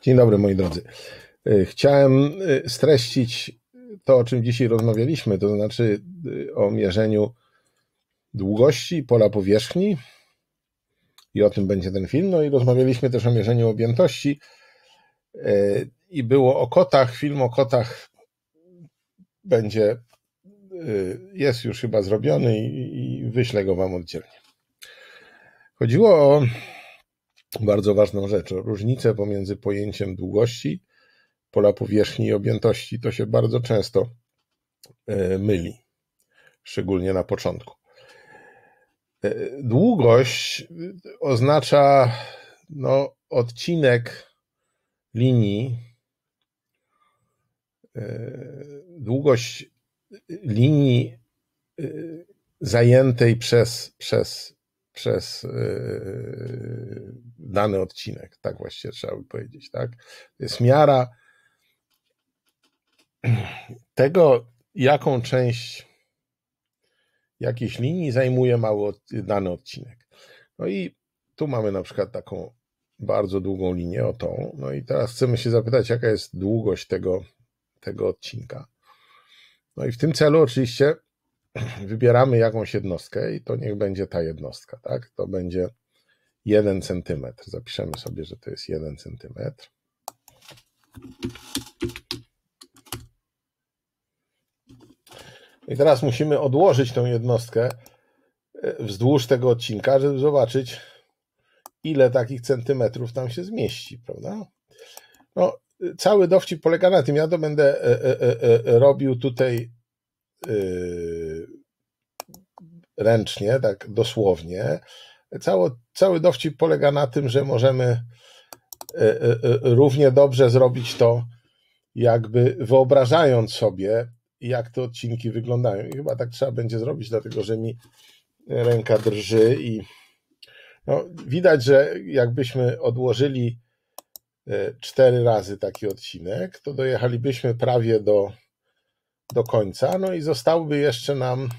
Dzień dobry, moi drodzy. Chciałem streścić to, o czym dzisiaj rozmawialiśmy, to znaczy o mierzeniu długości pola powierzchni i o tym będzie ten film. No i rozmawialiśmy też o mierzeniu objętości i było o kotach. Film o kotach jest już chyba zrobiony i wyślę go wam oddzielnie. Chodziło o bardzo ważną rzecz, o różnicę pomiędzy pojęciem długości, pola powierzchni i objętości. To się bardzo często myli, szczególnie na początku. Długość oznacza odcinek linii, długość linii zajętej przez dany odcinek, tak właściwie trzeba by powiedzieć, tak? To jest miara tego, jaką część jakiejś linii zajmuje dany odcinek. No i tu mamy na przykład taką bardzo długą linię, o tą. No i teraz chcemy się zapytać, jaka jest długość tego odcinka. No i w tym celu oczywiście wybieramy jakąś jednostkę i to niech będzie ta jednostka, tak? To będzie 1 centymetr. Zapiszemy sobie, że to jest 1 centymetr. I teraz musimy odłożyć tą jednostkę wzdłuż tego odcinka, żeby zobaczyć, ile takich centymetrów tam się zmieści, prawda? No, cały dowcip polega na tym, ja to będę robił tutaj ręcznie, tak dosłownie. Cały dowcip polega na tym, że możemy równie dobrze zrobić to, jakby wyobrażając sobie, jak te odcinki wyglądają. I chyba tak trzeba będzie zrobić, dlatego że mi ręka drży i widać, że jakbyśmy odłożyli 4 razy taki odcinek, to dojechalibyśmy prawie do końca, no i zostałaby jeszcze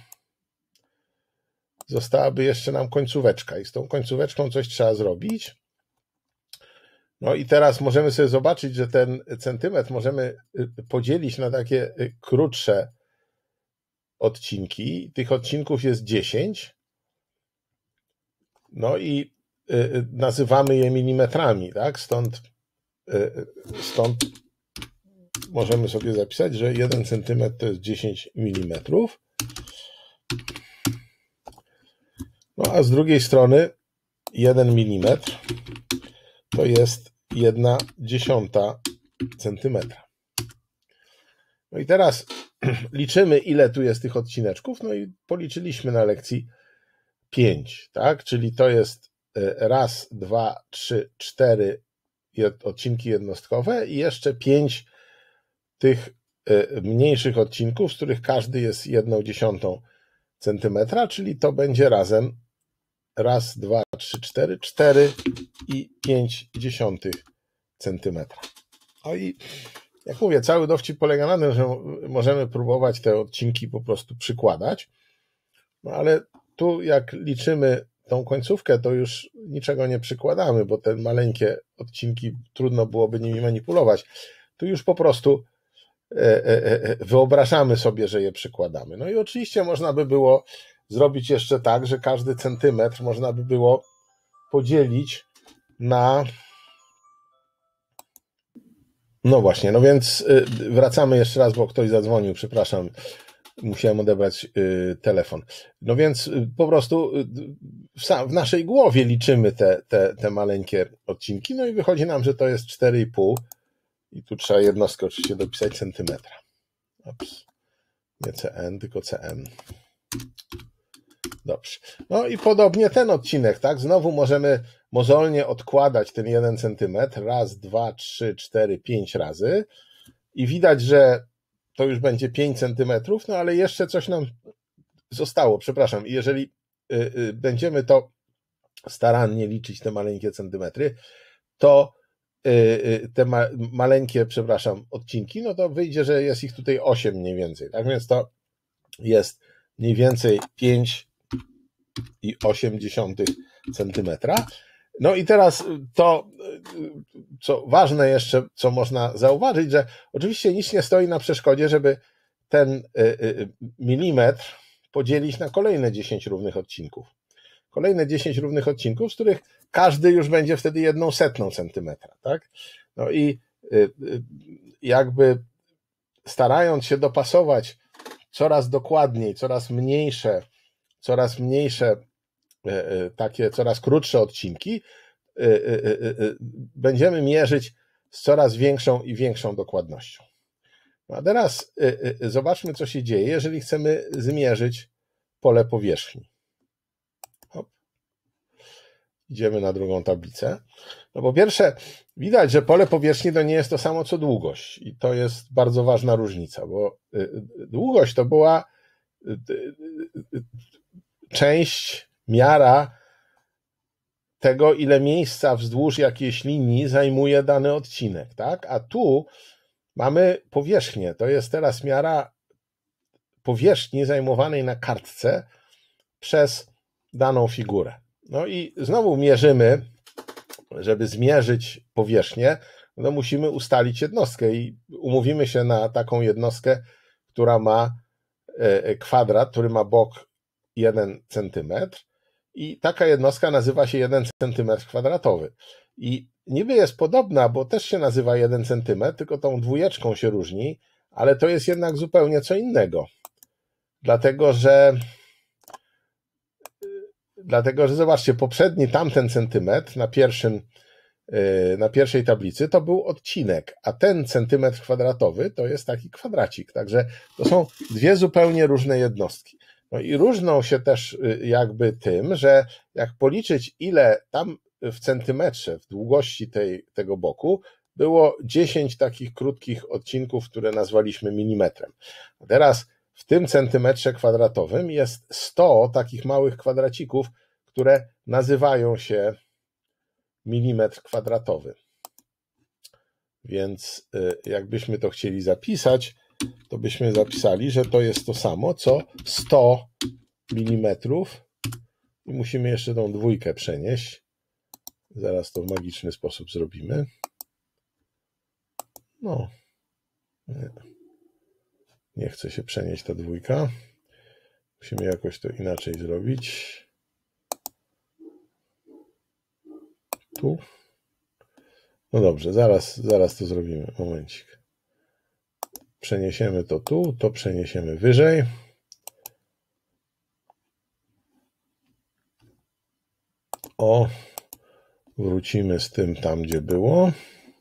nam końcóweczka i z tą końcóweczką coś trzeba zrobić. No i teraz możemy sobie zobaczyć, że ten centymetr możemy podzielić na takie krótsze odcinki. Tych odcinków jest 10. No i nazywamy je milimetrami, tak? Stąd możemy sobie zapisać, że 1 centymetr to jest 10 milimetrów. No a z drugiej strony 1 milimetr to jest 1/10 centymetra. No i teraz liczymy, ile tu jest tych odcineczków, no i policzyliśmy na lekcji 5, tak? Czyli to jest 1, 2, 3, 4 odcinki jednostkowe i jeszcze 5 tych mniejszych odcinków, z których każdy jest 1/10 centymetra, czyli to będzie razem 1, 2, 3, 4, 4,5 centymetra. No i jak mówię, cały dowcip polega na tym, że możemy próbować te odcinki po prostu przykładać, no ale tu jak liczymy tą końcówkę, to już niczego nie przykładamy, bo te maleńkie odcinki trudno byłoby nimi manipulować. Tu już po prostu wyobrażamy sobie, że je przykładamy. No i oczywiście można by było zrobić jeszcze tak, że każdy centymetr można by było podzielić na... No właśnie, no więc wracamy jeszcze raz, bo ktoś zadzwonił, przepraszam, musiałem odebrać telefon. No więc po prostu w naszej głowie liczymy te maleńkie odcinki, no i wychodzi nam, że to jest 4,5 i tu trzeba jednostkę oczywiście dopisać centymetra. Ups. Nie CN, tylko CM. Dobrze. No i podobnie ten odcinek, tak? Znowu możemy mozolnie odkładać ten 1 centymetr. 1, 2, 3, 4, 5 razy. I widać, że to już będzie 5 centymetrów, no ale jeszcze coś nam zostało. Przepraszam, jeżeli będziemy to starannie liczyć, te maleńkie centymetry, to te maleńkie, odcinki, no to wyjdzie, że jest ich tutaj 8 mniej więcej. Tak więc to jest mniej więcej 5,8 centymetra. No i teraz to co ważne jeszcze, co można zauważyć, że oczywiście nic nie stoi na przeszkodzie, żeby ten milimetr podzielić na kolejne 10 równych odcinków. Kolejne 10 równych odcinków, z których każdy już będzie wtedy 1/100 centymetra, tak? No i jakby starając się dopasować coraz dokładniej, coraz mniejsze takie coraz krótsze odcinki, będziemy mierzyć z coraz większą i większą dokładnością. A teraz zobaczmy, co się dzieje, jeżeli chcemy zmierzyć pole powierzchni. Hop. Idziemy na drugą tablicę. No po pierwsze, widać, że pole powierzchni to nie jest to samo, co długość. I to jest bardzo ważna różnica, bo długość to była część, miara tego, ile miejsca wzdłuż jakiejś linii zajmuje dany odcinek, tak? A tu mamy powierzchnię. To jest teraz miara powierzchni zajmowanej na kartce przez daną figurę. No i znowu mierzymy, żeby zmierzyć powierzchnię, no musimy ustalić jednostkę i umówimy się na taką jednostkę, która ma kwadrat, który ma bok 1 centymetr i taka jednostka nazywa się 1 centymetr kwadratowy. I niby jest podobna, bo też się nazywa 1 centymetr, tylko tą dwójeczką się różni, ale to jest jednak zupełnie co innego. Dlatego, że zobaczcie, poprzedni tamten centymetr na pierwszej tablicy to był odcinek, a ten centymetr kwadratowy to jest taki kwadracik. Także to są dwie zupełnie różne jednostki. No i różnią się też jakby tym, że jak policzyć, ile tam w centymetrze, w długości tego boku było 10 takich krótkich odcinków, które nazwaliśmy milimetrem. A teraz w tym centymetrze kwadratowym jest 100 takich małych kwadracików, które nazywają się milimetr kwadratowy. Więc jakbyśmy to chcieli zapisać, to byśmy zapisali, że to jest to samo, co 100 milimetrów. I musimy jeszcze tą dwójkę przenieść. Zaraz to w magiczny sposób zrobimy. No. Nie chce się przenieść ta dwójka. Musimy jakoś to inaczej zrobić. Tu. No dobrze, zaraz to zrobimy. Momencik. Przeniesiemy to tu, to przeniesiemy wyżej. O, wrócimy z tym tam, gdzie było.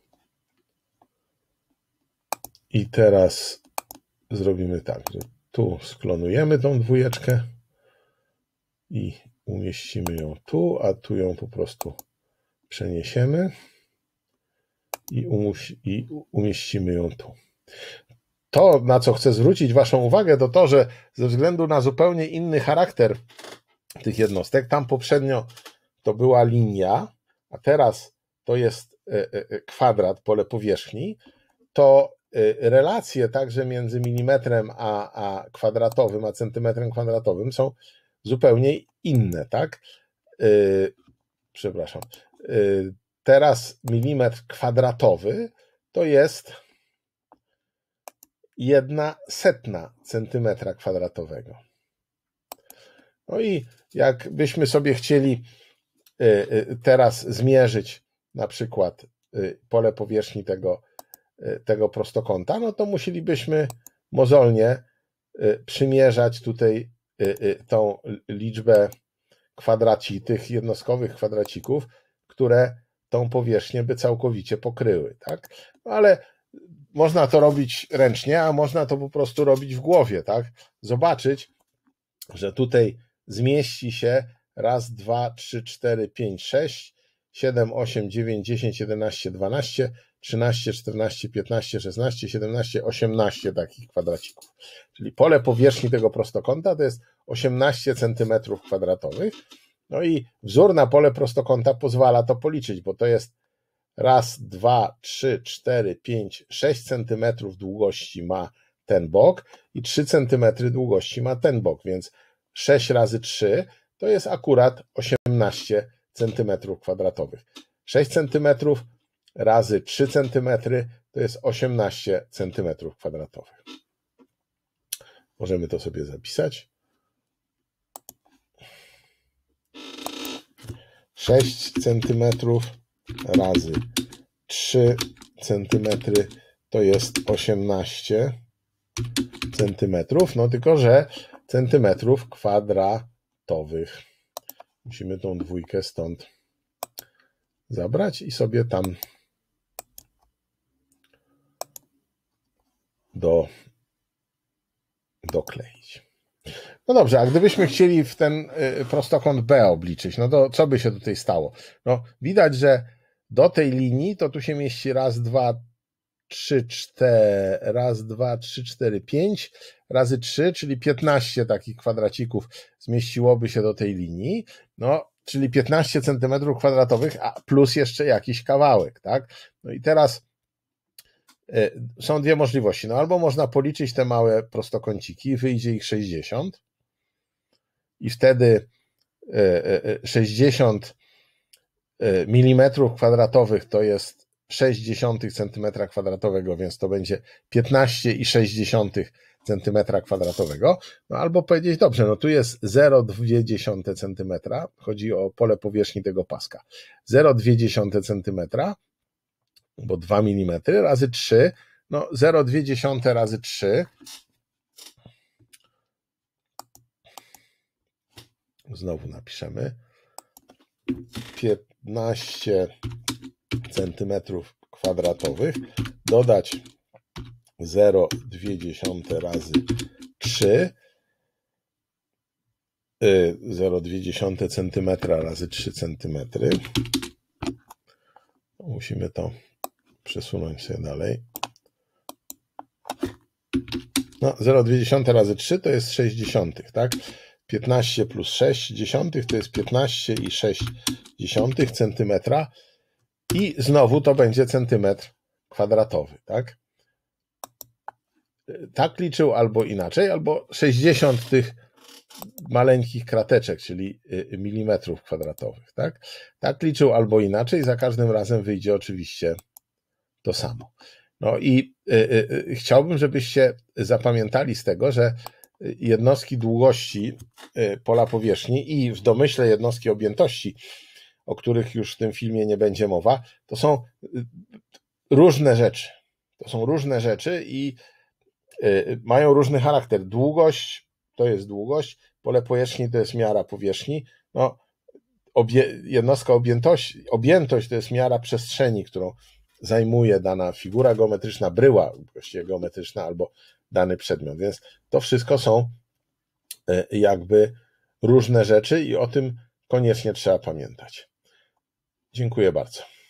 I teraz zrobimy tak, że tu sklonujemy tą dwójeczkę i umieścimy ją tu, a tu ją po prostu przeniesiemy i umieścimy ją tu. To, na co chcę zwrócić Waszą uwagę, to to, że ze względu na zupełnie inny charakter tych jednostek, tam poprzednio to była linia, a teraz to jest kwadrat, pole powierzchni, to relacje także między milimetrem a kwadratowym, a centymetrem kwadratowym są zupełnie inne, tak? Przepraszam. Teraz milimetr kwadratowy to jest 1/100 centymetra kwadratowego. No i jakbyśmy sobie chcieli teraz zmierzyć na przykład pole powierzchni tego prostokąta, no to musielibyśmy mozolnie przymierzać tutaj tą liczbę tych jednostkowych kwadracików, które tą powierzchnię by całkowicie pokryły, tak? No ale można to robić ręcznie, a można to po prostu robić w głowie, tak? Zobaczyć, że tutaj zmieści się 1, 2, 3, 4, 5, 6, 7, 8, 9, 10, 11, 12, 13, 14, 15, 16, 17, 18 takich kwadracików. Czyli pole powierzchni tego prostokąta to jest 18 centymetrów kwadratowych. No i wzór na pole prostokąta pozwala to policzyć, bo to jest 1, 2, 3, 4, 5, 6 centymetrów długości ma ten bok i 3 centymetry długości ma ten bok, więc 6 razy 3 to jest akurat 18 centymetrów kwadratowych. 6 cm razy 3 cm to jest 18 cm². Możemy to sobie zapisać. 6 cm razy 3 cm to jest 18 cm, no tylko że centymetrów kwadratowych. Musimy tą dwójkę stąd zabrać i sobie tam dokleić. No dobrze, a gdybyśmy chcieli w ten prostokąt B obliczyć, no to co by się tutaj stało? No widać, że do tej linii to tu się mieści raz, dwa, 3, 4, 5 razy 3, czyli 15 takich kwadracików zmieściłoby się do tej linii, no, czyli 15 cm², a plus jeszcze jakiś kawałek, tak? No i teraz są dwie możliwości, no albo można policzyć te małe prostokąciki, wyjdzie ich 60 i wtedy 60 mm² to jest 0,6 cm², więc to będzie 15,6 cm². No albo powiedzieć, dobrze, no tu jest 0,2 cm, chodzi o pole powierzchni tego paska. 0,2 cm, bo 2 mm razy 3, no 0,2 razy 3, znowu napiszemy, 15 cm², dodać 0,2 razy 3, 0,2 cm razy 3 cm. Musimy to przesunąć sobie dalej. No, 0,2 razy 3 to jest 0,6, tak? 15 plus 0,6 to jest 15,6 cm. I znowu to będzie centymetr kwadratowy, tak? Tak liczył albo inaczej, albo 60 tych maleńkich krateczek, czyli milimetrów kwadratowych, tak? Tak liczył albo inaczej, za każdym razem wyjdzie oczywiście to samo. No i chciałbym, żebyście zapamiętali z tego, że jednostki długości pola powierzchni i w domyśle jednostki objętości, o których już w tym filmie nie będzie mowa, to są różne rzeczy. To są różne rzeczy i mają różny charakter. Długość to jest długość, pole powierzchni to jest miara powierzchni. No, jednostka objętość to jest miara przestrzeni, którą zajmuje dana figura geometryczna, bryła właściwie geometryczna albo dany przedmiot. Więc to wszystko są jakby różne rzeczy i o tym koniecznie trzeba pamiętać. Dziękuję bardzo.